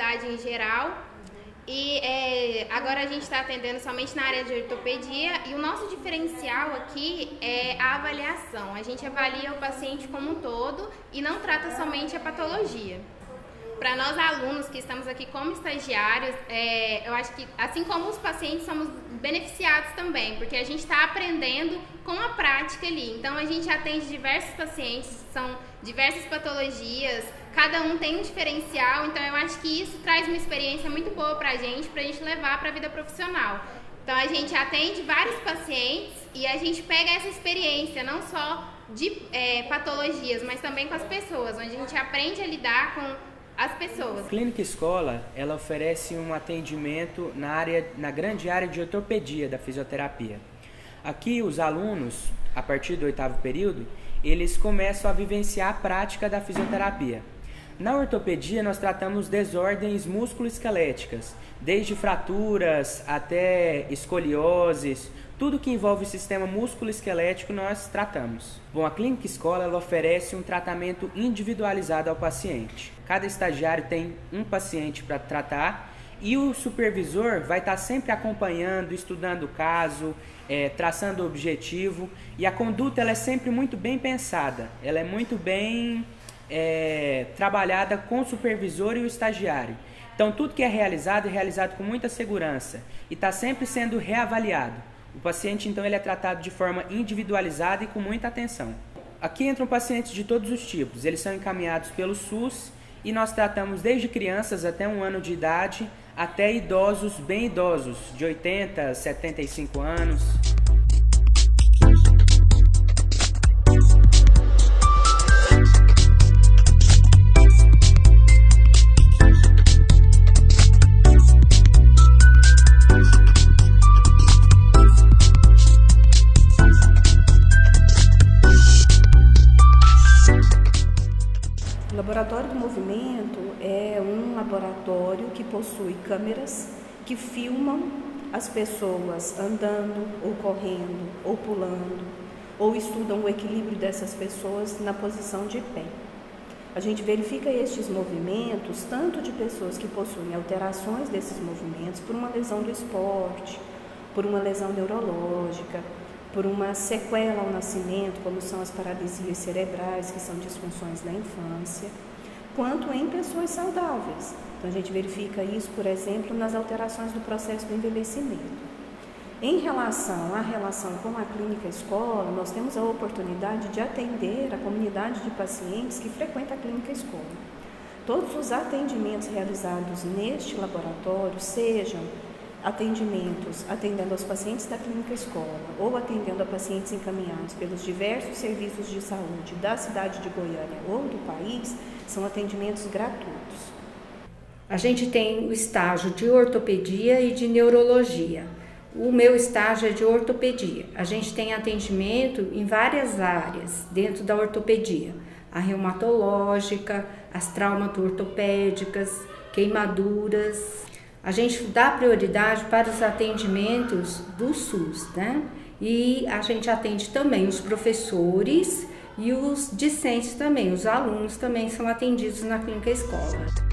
especialidade em geral. E agora a gente está atendendo somente na área de ortopedia e o nosso diferencial aqui é a avaliação. A gente avalia o paciente como um todo e não trata somente a patologia. Para nós alunos que estamos aqui como estagiários, eu acho que assim como os pacientes somos beneficiados também, porque a gente está aprendendo com a prática ali. Então a gente atende diversos pacientes, são diversas patologias, cada um tem um diferencial, então eu acho que isso traz uma experiência muito boa para a gente levar para a vida profissional. Então a gente atende vários pacientes e a gente pega essa experiência, não só de patologias, mas também com as pessoas, onde a gente aprende a lidar com as pessoas. A Clínica Escola, ela oferece um atendimento na grande área de ortopedia da fisioterapia. Aqui os alunos, a partir do 8º período, eles começam a vivenciar a prática da fisioterapia. Na ortopedia nós tratamos desordens musculoesqueléticas, desde fraturas até escolioses, tudo que envolve o sistema musculoesquelético nós tratamos. Bom, a Clínica Escola ela oferece um tratamento individualizado ao paciente. Cada estagiário tem um paciente para tratar e o supervisor vai estar sempre acompanhando, estudando o caso, traçando o objetivo, e a conduta ela é sempre muito bem pensada, ela é muito bem trabalhada com o supervisor e o estagiário. Então tudo que é realizado com muita segurança e está sempre sendo reavaliado. O paciente então ele é tratado de forma individualizada e com muita atenção. Aqui entram pacientes de todos os tipos, eles são encaminhados pelo SUS e nós tratamos desde crianças até 1 ano de idade até idosos, bem idosos, de 80 a 75 anos. O Laboratório do Movimento é um laboratório que possui câmeras que filmam as pessoas andando, ou correndo, ou pulando, ou estudam o equilíbrio dessas pessoas na posição de pé. A gente verifica estes movimentos tanto de pessoas que possuem alterações desses movimentos por uma lesão do esporte, por uma lesão neurológica, por uma sequela ao nascimento, como são as paralisias cerebrais, que são disfunções da infância, quanto em pessoas saudáveis. Então a gente verifica isso, por exemplo, nas alterações do processo do envelhecimento. Em relação à relação com a Clínica Escola, nós temos a oportunidade de atender a comunidade de pacientes que frequenta a Clínica Escola. Todos os atendimentos realizados neste laboratório, sejam atendimentos atendendo aos pacientes da Clínica Escola ou atendendo a pacientes encaminhados pelos diversos serviços de saúde da cidade de Goiânia ou do país, são atendimentos gratuitos. A gente tem o estágio de ortopedia e de neurologia. O meu estágio é de ortopedia. A gente tem atendimento em várias áreas dentro da ortopedia. A reumatológica, as traumato-ortopédicas, queimaduras. A gente dá prioridade para os atendimentos do SUS, né? E a gente atende também os professores e os discentes também, os alunos também são atendidos na Clínica Escola.